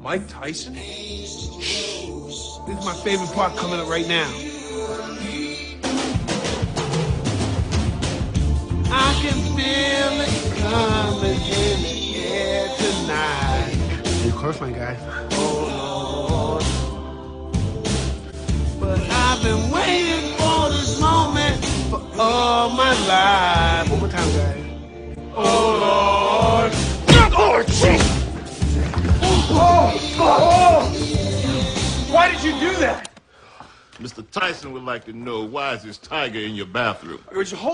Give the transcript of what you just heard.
Mike Tyson? This is my favorite part coming up right now. I can feel it coming in the air tonight. Hey, of course, my guy. Oh, Lord. But I've been waiting for this moment for all my life. One more time, guys. Oh, Lord. Oh, jeez. Oh! Why did you do that? Mr. Tyson would like to know, why is this tiger in your bathroom? It was your whole